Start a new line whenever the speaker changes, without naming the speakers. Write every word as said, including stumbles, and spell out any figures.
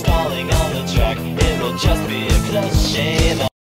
stalling on the track. It will just be a close shave.